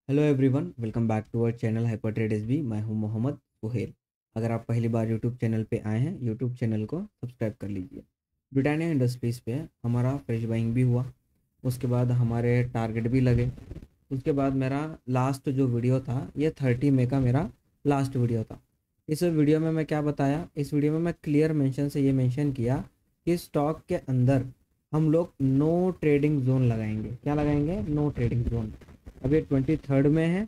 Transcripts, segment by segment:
Hello everyone, welcome back to our channel hyper trade S B. मैं हूं मोहम्मद सुहेल। अगर आप पहली बार यूट्यूब चैनल पे आए हैं, यूट्यूब चैनल को सब्सक्राइब कर लीजिए। ब्रिटानिया इंडस्ट्रीज़ पे हमारा फ्रेश बाइंग भी हुआ, उसके बाद हमारे टारगेट भी लगे। उसके बाद मेरा लास्ट जो वीडियो था, ये 30 मई का मेरा लास्ट वीडियो था। इस वीडियो में मैं क्या बताया, इस वीडियो में मैं क्लियर मेंशन से ये मेंशन किया कि स्टॉक के अंदर हम लोग नो ट्रेडिंग जोन लगाएंगे। क्या लगाएंगे? No trading zone. अभी 23 में है,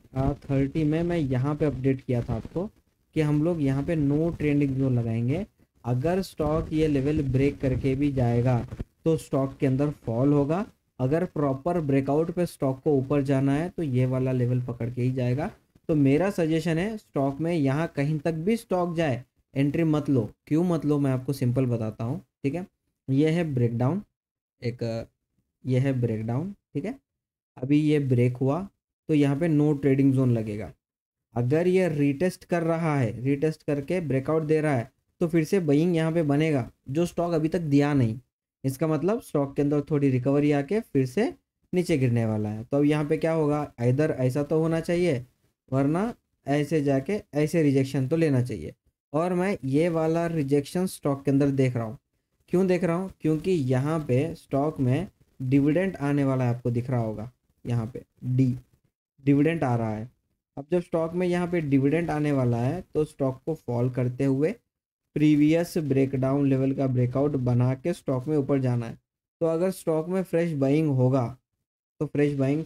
30 में मैं यहाँ पे अपडेट किया था आपको कि हम लोग यहाँ पे नो ट्रेडिंग जोन लगाएंगे। अगर स्टॉक ये लेवल ब्रेक करके भी जाएगा तो स्टॉक के अंदर फॉल होगा। अगर प्रॉपर ब्रेकआउट पे स्टॉक को ऊपर जाना है तो ये वाला लेवल पकड़ के ही जाएगा। तो मेरा सजेशन है, स्टॉक में यहाँ कहीं तक भी स्टॉक जाए एंट्री मत लो। क्यों मत लो, मैं आपको सिंपल बताता हूँ। ठीक है, ये है ब्रेकडाउन, एक ये है ब्रेकडाउन। ठीक है, अभी ये ब्रेक हुआ तो यहाँ पे नो ट्रेडिंग जोन लगेगा। अगर ये रीटेस्ट कर रहा है, रीटेस्ट करके ब्रेकआउट दे रहा है, तो फिर से बाइंग यहाँ पे बनेगा, जो स्टॉक अभी तक दिया नहीं। इसका मतलब स्टॉक के अंदर थोड़ी रिकवरी आके फिर से नीचे गिरने वाला है। तो अब यहाँ पे क्या होगा, इधर ऐसा तो होना चाहिए, वरना ऐसे जाके ऐसे रिजेक्शन तो लेना चाहिए। और मैं ये वाला रिजेक्शन स्टॉक के अंदर देख रहा हूँ। क्यों देख रहा हूँ? क्योंकि यहाँ पे स्टॉक में डिविडेंड आने वाला है, आपको दिख रहा होगा यहाँ पे डिविडेंड आ रहा है। अब जब स्टॉक में यहाँ पे डिविडेंड आने वाला है तो स्टॉक को फॉल करते हुए प्रीवियस ब्रेकडाउन लेवल का ब्रेकआउट बना के स्टॉक में ऊपर जाना है। तो अगर स्टॉक में फ्रेश बाइंग होगा तो फ्रेश बाइंग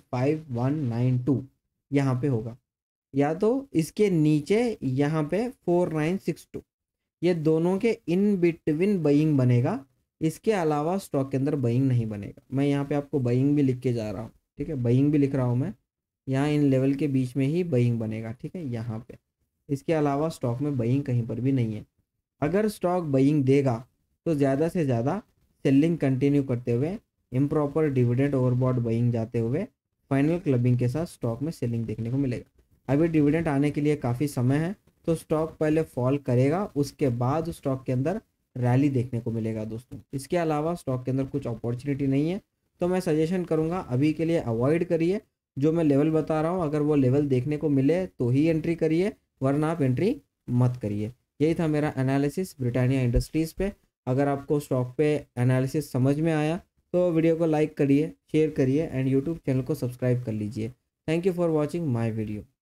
5192 यहाँ पे होगा, या तो इसके नीचे यहाँ पे 4962। ये दोनों के इन बिटवीन बाइंग बनेगा। इसके अलावा स्टॉक के अंदर बाइंग नहीं बनेगा। मैं यहाँ पे आपको बाइंग भी लिख के जा रहा हूँ। ठीक है, बाइंग भी लिख रहा हूँ मैं। यहाँ इन लेवल के बीच में ही बाइंग बनेगा। ठीक है, यहाँ पे। इसके अलावा स्टॉक में बाइंग कहीं पर भी नहीं है। अगर स्टॉक बाइंग देगा तो ज़्यादा से ज़्यादा सेलिंग कंटिन्यू करते हुए, इम्प्रॉपर डिविडेंड ओवरबॉट बाइंग जाते हुए फाइनल क्लबिंग के साथ स्टॉक में सेलिंग देखने को मिलेगा। अभी डिविडेंड आने के लिए काफ़ी समय है, तो स्टॉक पहले फॉल करेगा, उसके बाद स्टॉक के अंदर रैली देखने को मिलेगा दोस्तों। इसके अलावा स्टॉक के अंदर कुछ अपॉर्चुनिटी नहीं है। तो मैं सजेशन करूंगा अभी के लिए अवॉइड करिए। जो मैं लेवल बता रहा हूँ, अगर वो लेवल देखने को मिले तो ही एंट्री करिए, वरना आप एंट्री मत करिए। यही था मेरा एनालिसिस ब्रिटानिया इंडस्ट्रीज़ पे। अगर आपको स्टॉक पे एनालिसिस समझ में आया तो वीडियो को लाइक करिए, शेयर करिए एंड यूट्यूब चैनल को सब्सक्राइब कर लीजिए। Thank you for watching my video.